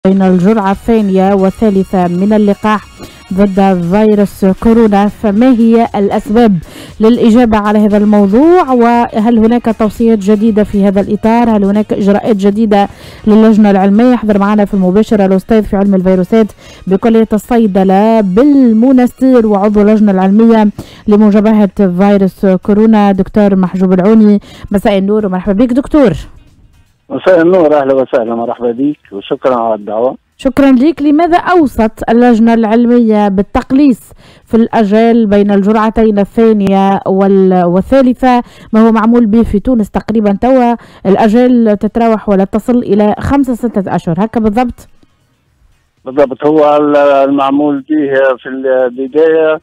بين الجرعة الثانية والثالثة من اللقاح ضد فيروس كورونا، فما هي الأسباب للإجابة على هذا الموضوع؟ وهل هناك توصيات جديدة في هذا الإطار؟ هل هناك إجراءات جديدة للجنة العلمية؟ يحضر معنا في المباشرة الأستاذ في علم الفيروسات بكلية الصيدلة بالمنستير وعضو اللجنة العلمية لمجابهة فيروس كورونا دكتور محجوب العوني. مساء النور ومرحبا بك دكتور. مساء النور، اهلا وسهلا، مرحبا بك وشكرا على الدعوه. شكرا لك. لماذا اوصت اللجنه العلميه بالتقليص في الاجال بين الجرعتين الثانيه والثالثه؟ ما هو معمول به في تونس تقريبا توا الاجال تتراوح ولا تصل الى 5-6 اشهر هكا بالضبط؟ بالضبط، هو المعمول به في البدايه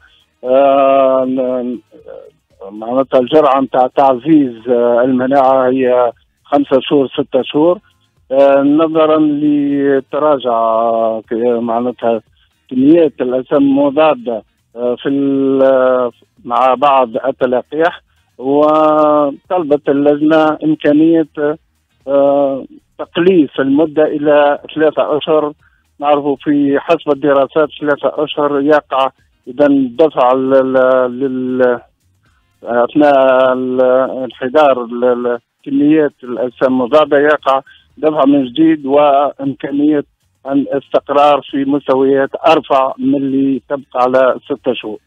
معناتها الجرعه نتاع تعزيز المناعه هي 5 شهور 6 شهور، نظرا لتراجع معناتها كميات الاجسام المضاده في مع بعض التلقيح، وطلبت اللجنه امكانيه تقليص المده الى 3 اشهر. نعرفوا في حسب الدراسات 3 اشهر يقع اذا دفع اثناء انحدار كميات الاجسام المضاده يقع دفع من جديد وامكانيه ان استقرار في مستويات ارفع من اللي تبقى على 6 شهور.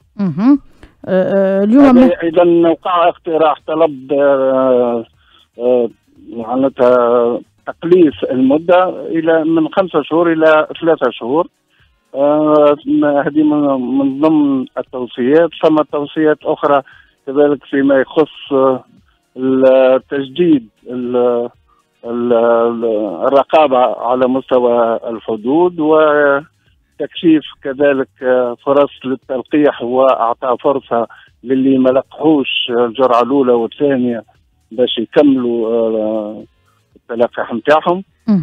اليوم اذا وقع اقتراح طلب معناتها تقليص المده الى من 5 شهور الى 3 شهور. هذه من ضمن التوصيات. ثم توصيات اخرى كذلك فيما يخص التجديد الرقابة على مستوى الحدود، وتكشيف كذلك فرص للتلقيح وأعطاء فرصة للي ما لقحوش الجرعة الأولى والثانية باش يكملوا التلقيح نتاعهم.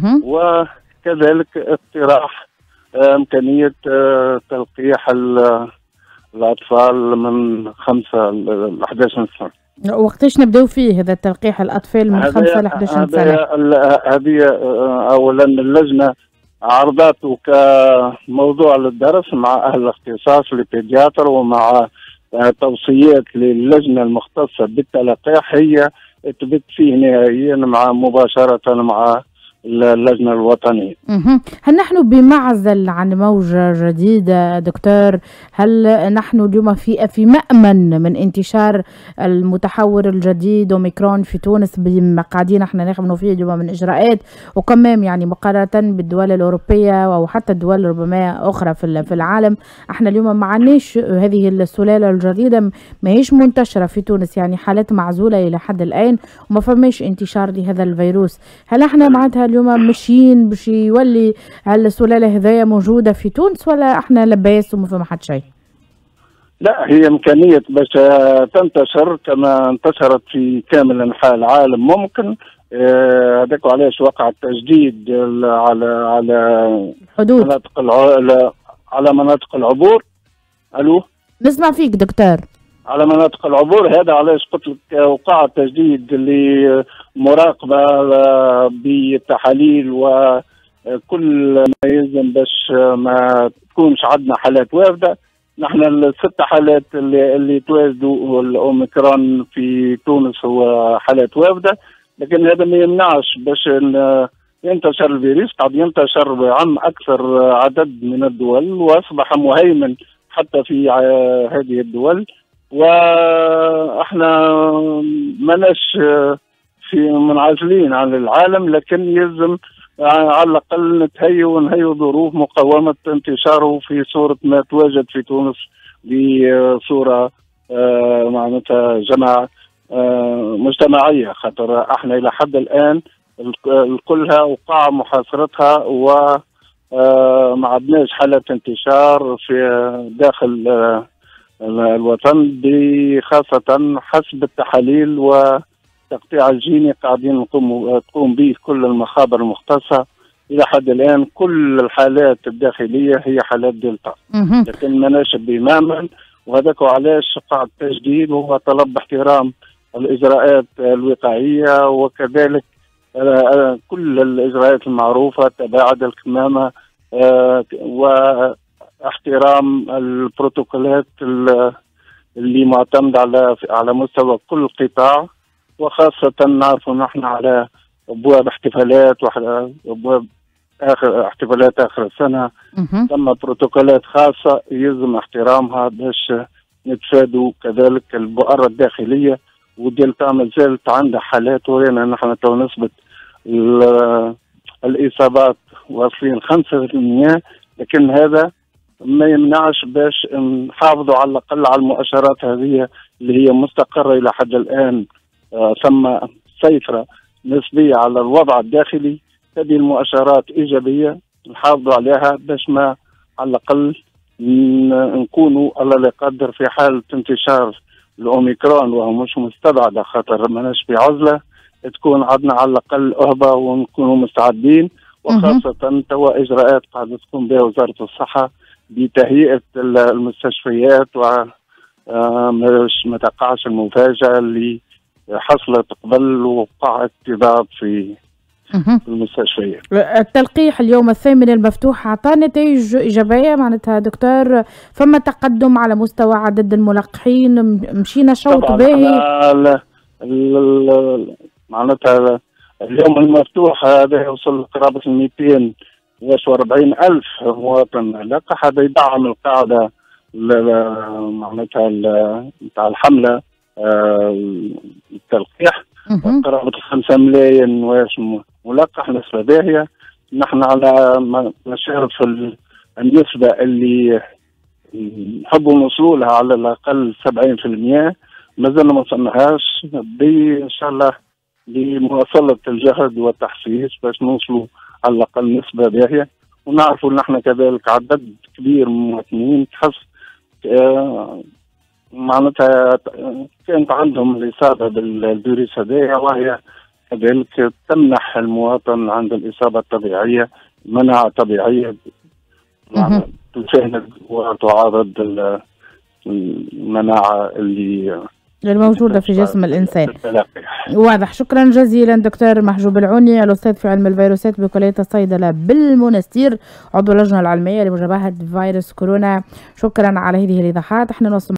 وكذلك اقتراح إمكانية تلقيح الأطفال من 5 ل 11 سنة. وقتاش نبداو فيه هذا التلقيح الأطفال من 5 ل 11 سنة؟ هذه أولا اللجنة عرضته كموضوع للدرس مع أهل الاختصاص للبيدياتر، ومع توصيات للجنة المختصة بالتلقيح هي اتبت فيه نهائيا مباشرة مع اللجنة الوطنية. هل نحن بمعزل عن موجة جديدة دكتور؟ هل نحن اليوم في مأمن من انتشار المتحور الجديد اوميكرون في تونس بما قاعدين احنا ناخذ فيه اليوم من اجراءات، وكمان يعني مقارنة بالدول الأوروبية او حتى الدول ربما اخرى في العالم، احنا اليوم ما عندناش هذه السلالة الجديدة، ما هيش منتشرة في تونس، يعني حالات معزولة الى حد الآن وما فماش انتشار لهذا الفيروس. هل احنا معناتها اليوم ماشيين باش يولي السلاله هذايا موجوده في تونس، ولا احنا لباس وما فما حد شيء؟ لا، هي امكانيه باش تنتشر كما انتشرت في كامل انحاء العالم ممكن. هذاك علاش وقع التجديد على حدود على مناطق العبور. الو، نسمع فيك دكتور. على مناطق العبور، هذا علاش قلت لك وقع التجديد لمراقبه بالتحاليل وكل ما يلزم باش ما تكونش عندنا حالات وافده. نحن ال6 حالات اللي تواجدوا الاوميكرون في تونس هو حالات وافده، لكن هذا ما يمنعش باش ينتشر الفيروس. قد ينتشر بعم اكثر عدد من الدول واصبح مهيمن حتى في هذه الدول، واحنا ماناش في منعزلين عن العالم، لكن يلزم على الاقل نتهيئ ظروف مقاومه انتشاره في صوره ما تواجد في تونس بصوره معناتها جماعه مجتمعيه، خاطر احنا الى حد الان كلها وقع محاصرتها وما عندناش حاله انتشار في داخل الوطن، خاصة حسب التحاليل والتقطيع الجيني قاعدين تقوم به كل المخابر المختصة. إلى حد الآن كل الحالات الداخلية هي حالات دلتا، لكن ما ناشب بمامن، وهذاك علاش قاع التجديد وهو طلب احترام الإجراءات الوقائية، وكذلك كل الإجراءات المعروفة، تباعد الكمامة، واحترام البروتوكولات اللي معتمد على مستوى كل قطاع، وخاصة نعرف نحن على أبواب احتفالات وأبواب احتفالات آخر السنة. ثم بروتوكولات خاصة يلزم احترامها باش نتفادوا كذلك البؤرة الداخلية. ودلتا ما زالت عندها حالات، ورينا نحن تو نسبة الإصابات واصلين 5%، لكن هذا ما يمنعش باش نحافظوا على الأقل على المؤشرات هذه اللي هي مستقرة إلى حد الآن. ثم سيطرة نسبية على الوضع الداخلي. هذه المؤشرات إيجابية نحافظوا عليها باش ما على الأقل نكونوا الله لا يقدر في حالة انتشار الأوميكرون، وهو مش مستبعدة خاطر ماناش في عزلة، تكون عندنا على الأقل أهبة ونكونوا مستعدين. وخاصة توا إجراءات قاعدة تقوم بها وزارة الصحة بتهيئة المستشفيات، و ما تقعش المفاجأة اللي حصلت قبل وقع اكتظاظ في المستشفيات. التلقيح اليوم الثامن المفتوح أعطى نتائج إيجابية معناتها دكتور؟ فما تقدم على مستوى عدد الملقحين؟ مشينا شوط باهي؟ معناتها اليوم المفتوح هذا يوصل قرابة 240,000 مواطن لقح. هذا يدعم القاعدة معناتها نتاع الحملة التلقيح. قرابة 5 ملايين واش ملقح، نسبة باهية. نحن على مشارف النسبة اللي نحبوا نوصلوا لها على الأقل 70%، مازلنا ما وصلناهاش. إن شاء الله لمواصلة الجهد والتحفيز باش نوصلوا على الأقل نسبة باهية. ونعرفوا نحن كذلك عدد كبير من المواطنين تحس معناتها كانت عندهم الإصابة بالفيروس هذايا، وهي كذلك تمنح المواطن عند الإصابة الطبيعية مناعة طبيعية تساند وتعارض المناعة اللي الموجودة في جسم الإنسان. واضح. شكرا جزيلا دكتور محجوب العوني، الأستاذ في علم الفيروسات بكلية الصيدلة بالمنستير، عضو اللجنة العلمية لمجابهة فيروس كورونا. شكرا على هذه الإيضاحات. احنا نوصل